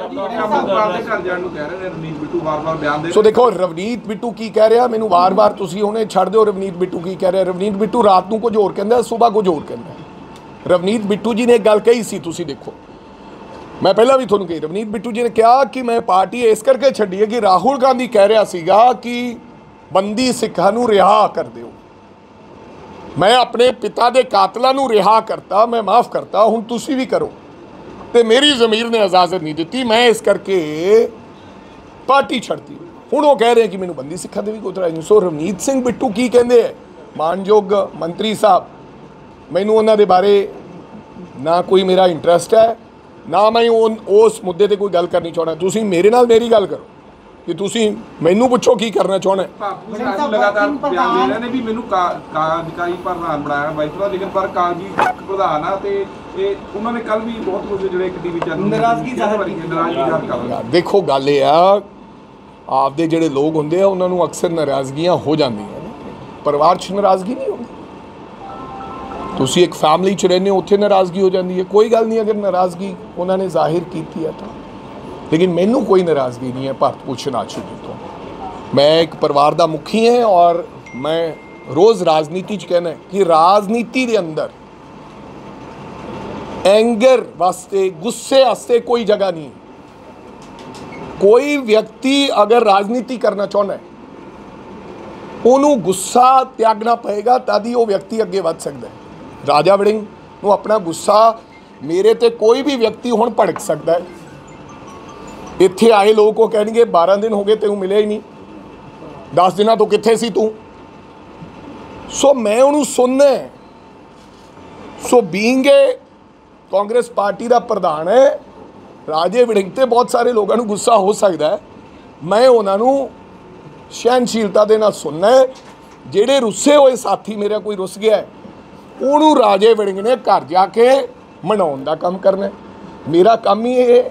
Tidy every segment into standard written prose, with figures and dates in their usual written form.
सो देखो रवनीत बिट्टू की कह रहा, मैनू वार वार तुसीं हुणे छड्ड दिओ रवनीत बिट्टू की कह रहा। रवनीत बिट्टू रात नूं कुछ होर कहंदा, सुबह कुछ होर कहंदा। रवनीत बिट्टू जी ने एक गल कही सी, तुसीं देखो, मैं पहला भी तुहानूं कही, रवनीत बिट्टू जी ने कहा कि मैं पार्टी इस करके छड्डी है कि राहुल गांधी कह रहा सीगा कि बंदी सिखां नूं रिहा कर दिओ, मैं अपने पिता के कातलों नूं रिहा करता, मैं माफ़ करता, हुण तुसीं भी करो, तो मेरी ज़मीर ने इजाज़त नहीं दी, मैं इस करके पार्टी छड्डती। हुण वो कह रहे हैं कि मैनूं बंदी सिखां दे भी कोई इतराज़ नहीं। सो रवनीत सिंह बिट्टू की कहंदे है, मानयोग मंत्री साहब, मैनूं उन्हां दे बारे ना कोई मेरा इंटरस्ट है, ना मैं उस मुद्दे ते कोई गल करनी चाहना। तुसीं मेरे नाल मेरी गल करो कि तुसीं मैनूं पुछो की करना चाहना है। लगातार बयान दे रहे ने भी मैनूं कार्यकारी प्रधान बनाया वाइसरा, लेकिन पर कागजी प्रधान आ ते उन्होंने कल भी बहुत कुछ जो एक टीवी चैनल नाराजगी जाहिर कर। देखो गल ये आ, आपदे जिहड़े लोग हुंदे आ उन्हां नूं अक्सर नाराज़गियां हो जांदियां ने, परिवार 'च नाराज़गी नहीं होंदी। तुसीं एक फैमिली 'च रहंदे हो, उत्थे नाराज़गी हो जाती है, कोई गल नहीं अगर नाराज़गी उन्होंने जाहिर की है तो, लेकिन मैनू कोई नाराज़गी नहीं है भारत भूषण आशू जी तो। मैं एक परिवार का मुखी है और मैं रोज़ राजनीति कहना है कि राजनीति के अंदर एंगर वास्ते, गुस्से वास्ते कोई जगह नहीं। कोई व्यक्ति अगर राजनीति करना चाहना है, उन्होंने गुस्सा त्यागना पएगा, तभी वो व्यक्ति अगे बढ़ सकता है। राजा वड़िंग नूं अपना गुस्सा, मेरे ते कोई भी व्यक्ति हुण भड़क सकता है। इत्थे आए लोग को कहेंगे 12 दिन हो गए तेनू मिले ही नहीं, 10 दिनों तो कित्थे सी तू। सो मैं उन्होंने सुनना है। सो बीइंग कांग्रेस पार्टी का प्रधान है, राजे वड़िंग ते बहुत सारे लोगों को गुस्सा हो सकता है, मैं उन्होंने सहनशीलता के नाल सुनना है। जेड़े रुस्से हुए साथी मेरा कोई रुस गया है, उन्होंने राजे वड़िंग ने घर जाके मनाउण दा काम करना है, मेरा काम ही ये।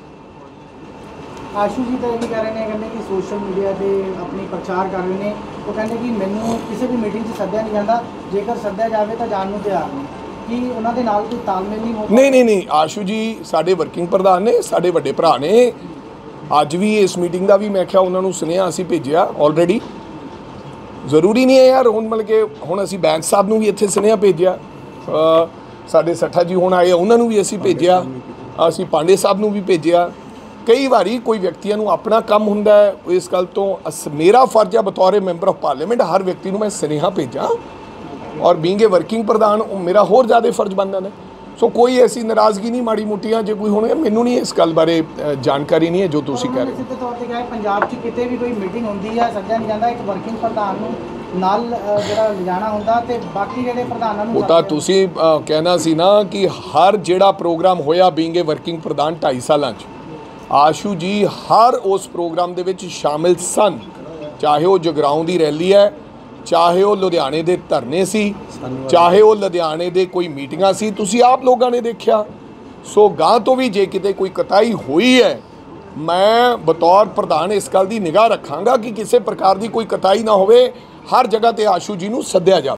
आशू जी तो ये कह रहे हैं, कहते कि सोशल मीडिया पे अपनी प्रचार कर रहे हैं, वो कहते कि मैनू किसी भी मीटिंग से सद्या नहीं जाता, जेकर सद्या जाए तो जाने को तैयार नहीं, कि उन्होंने नाल कोई तालमेल नहीं होता। नहीं, आशू जी साडे वर्किंग प्रधान ने, साडे वड्डे भरा ने। अज भी इस मीटिंग का भी मैं क्या उन्होंने सुनिया असीं भेजिया ऑलरेडी। जरूरी नहीं है यार हुण मतलब कि हुण असीं बैंक साहब नूं भी इत्थे सुनिया भेजिया, साडे सट्ठा जी हुण आए उन्होंने भी असीं भेजिया, असीं पांडे साहब नूं भी भेजिया। कई बारी कोई व्यक्तियों को अपना काम हुंदा है, इस गल तो मेरा फर्ज है बतौर मैंबर ऑफ पार्लीमेंट हर व्यक्ति को मैं सुनेहा भेजा, और बीइंग ए वर्किंग प्रधान मेरा होर ज़्यादा फर्ज बनता है। सो कोई ऐसी नाराज़गी नहीं माड़ी मोटियां जो कोई होने, मैनू नहीं इस गल बारे जानकारी नहीं है जो तुसीं कह रहे हो। सिद्धे तौर पर क्या है, पंजाब च किते भी कोई मीटिंग होंदी है, सद्या नहीं जाता, एक वर्किंग प्रधान नूं नाल जिहड़ा लिजाना हुंदा ते बाकी जिहड़े प्रधानां नूं तां तुसीं कहना सी ना कि हर जिहड़ा प्रोग्राम होया बीइंग ए वर्किंग प्रधान 2.5 सालां च आशू जी हर उस प्रोग्राम दे विच शामिल सन, चाहे वो जगराऊं दी रैली है, चाहे वो लुधियाने दे धरने सी, चाहे वो लुधियाने दे कोई मीटिंगां सी, तुसीं आप लोगों ने देखा। सो गां तो भी जे किते कोई कताई हुई है, मैं बतौर प्रधान इस गल की निगाह रखांगा कि किसी प्रकार की कोई कताई ना होवे, हर जगह ते आशू जी नूं सद्दिया जावे।